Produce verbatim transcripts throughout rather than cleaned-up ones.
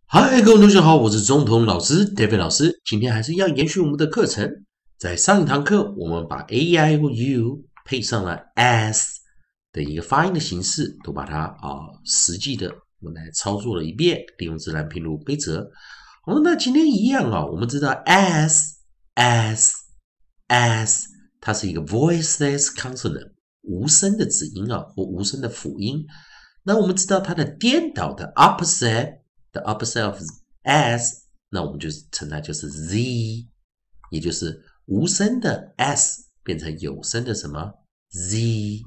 嗨，各位同学好，我是中通老师 David 老师。今天还是一样延续我们的课程。在上一堂课，我们把 A E I O U 配上了 S 的一个发音的形式，都把它啊、呃、实际的我们来操作了一遍，利用自然拼读规则。好，那今天一样啊，我们知道 S S S 它是一个 voiceless consonant 无声的子音啊，或无声的辅音。那我们知道它的颠倒的 opposite。The opposite of S， 那我们就称它就是 Z， 也就是无声的 S 变成有声的什么 Z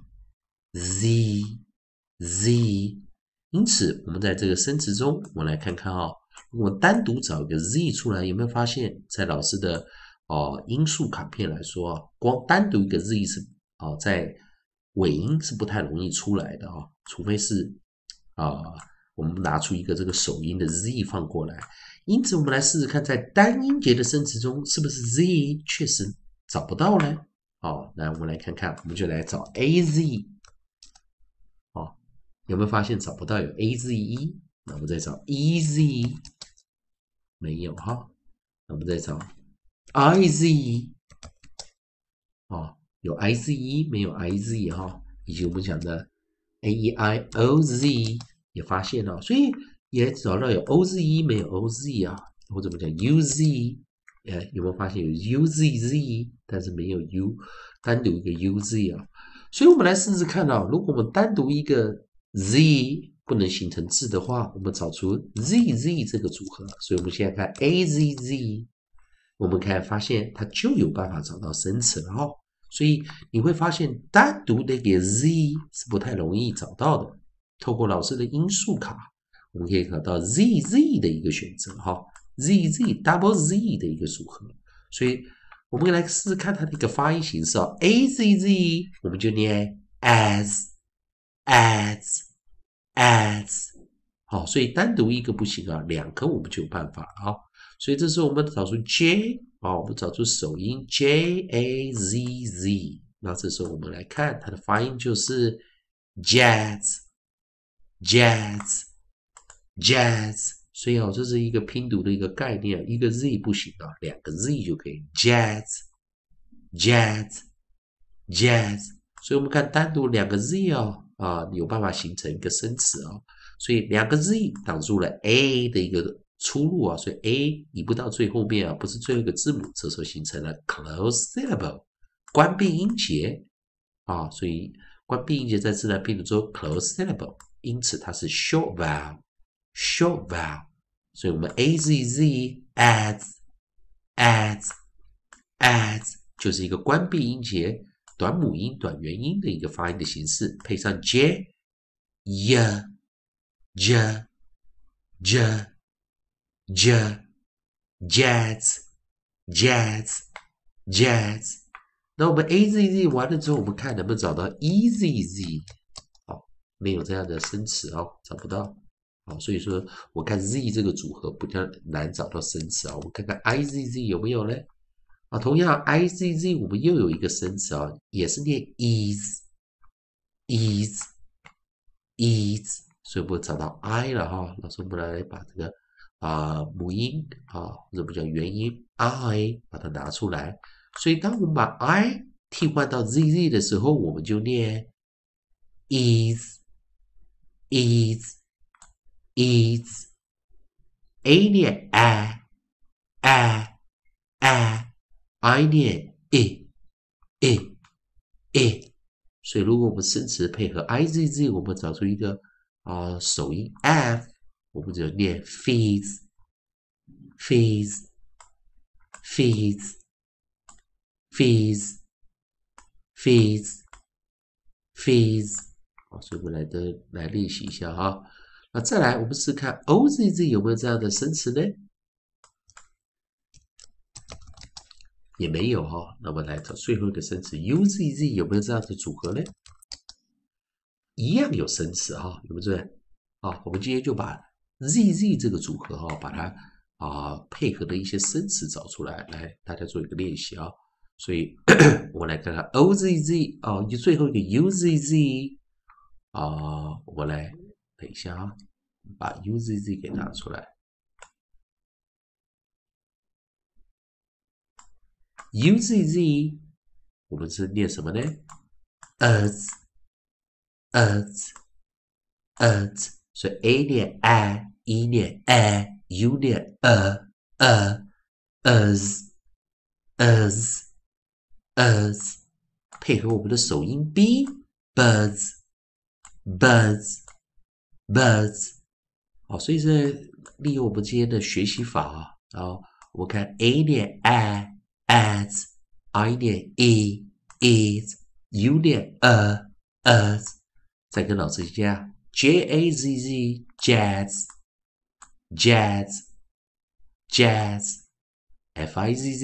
Z Z。因此，我们在这个生词中，我们来看看哦，如果单独找一个 Z 出来，有没有发现，在老师的哦音素卡片来说啊，光单独一个 Z 是哦在尾音是不太容易出来的哦，除非是啊。呃我们拿出一个这个首音的 Z 放过来，因此我们来试试看，在单音节的生词中，是不是 Z 确实找不到呢？好，那我们来看看，我们就来找 A Z。哦，有没有发现找不到有 A Z E？ 那我们再找 E Z， 没有哈。那我们再找 I Z， 哦，有 I Z E 没有 I Z 哈，以及我们讲的 A E I O Z。也发现了，所以也找到有 O Z E 没有 O Z 啊，或者我们讲 U Z， 呃，有没有发现有 U Z Z， 但是没有 U， 单独一个 U Z 啊？所以我们来试试看啊，如果我们单独一个 Z 不能形成字的话，我们找出 Z Z 这个组合。所以我们现在看 A Z Z， 我们看发现它就有办法找到生词了哈。所以你会发现单独的一个 Z 是不太容易找到的。透过老师的音素卡，我们可以找到 Z Z 的一个选择哈 ，Z Z double Z 的一个组合。所以我们来试试看它的一个发音形式哦 ，A Z Z 我们就念 as as as， 好，所以单独一个不行啊，两个我们就有办法了啊。所以这时候我们找出 J 啊，我们找出首音 J A Z Z， 那这时候我们来看它的发音就是 jazz。Jazz, jazz， 所以哦，这是一个拼读的一个概念，一个 z 不行啊，两个 z 就可以 jazz, jazz, jazz。所以我们看单独两个 z 哦，啊，有办法形成一个生词哦。所以两个 z 挡住了 a 的一个出路啊，所以 a 移不到最后面啊，不是最后一个字母，这时候形成了 close syllable， 关闭音节啊，所以关闭音节在自然拼读中 close syllable。因此它是 short vowel short vowel， 所以我们 A Z Z as as as 就是一个关闭音节短母音短元音的一个发音的形式，配上 j y j j j jazz jazz jazz。那我们 A Z Z 完了之后，我们看能不能找到 E Z Z。没有这样的生词哦，找不到。好，所以说我看 Z 这个组合比较难找到生词啊。我们看看 I Z Z 有没有呢？啊，同样 I Z Z 我们又有一个生词啊，也是念 is is is， 所以我们找到 I 了哈。老师我们来把这个啊、呃、母音啊或者我们叫元音 I 把它拿出来。所以当我们把 I 替换到 Z Z 的时候，我们就念 is。is is a 念 a a a I 念 i i i， 所以如果我们生词配合 I Z Z， 我们找出一个啊、呃、首音 f， 我们就念 fizz fizz fizz fizz fizz fizz。好，所以我们来的来练习一下哈。那再来，我们试看 O Z Z 有没有这样的生词呢？也没有哈。那我们来找最后一个生词 U Z Z 有没有这样的组合呢？一样有生词哈，对不对？啊，我们今天就把 Z Z 这个组合哈，把它啊配合的一些生词找出来，来大家做一个练习啊。所以我们来看看 O Z Z 啊，就最后一个 U Z Z。啊、呃，我来等一下啊，把 U Z Z 给拿出来。 U Z Z， 我们是念什么呢？儿子，儿子，儿子，所以 A 念 I，E 念 I，U 念呃呃，儿子，儿子，儿子，配合我们的首音 B，birds，birds，birds。好，所以是利用我们今天的学习法啊，然后我们看 A 念 I，as，I 念 E，is，U 念呃，as，再跟老师一下 J A Z Z，jazz，jazz，jazz，F I Z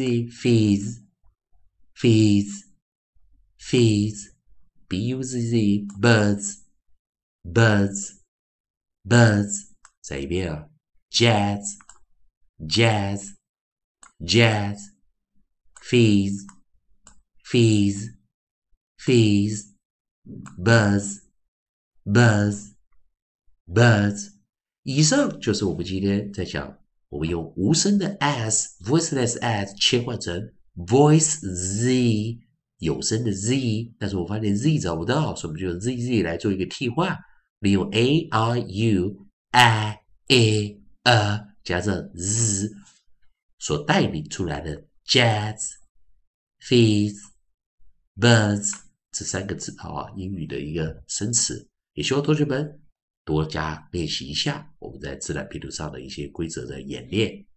Z，fees，fees，fees，B U Z Z，birds，birds，birds。再一遍啊 ，jazz, jazz, jazz, fees, fees, fees, buzz, buzz, buzz。以上就是我们今天在讲，我们用无声的 s voiceless s 切换成 voice z 有声的 z， 但是我发现 z 找不到，所以我们就用 zz 来做一个替换，利用 a r u I A 呃加上 z 所带领出来的 jazz、fees、birds 这三个字啊，英语的一个生词，也希望同学们多加练习一下我们在自然拼读上的一些规则的演练。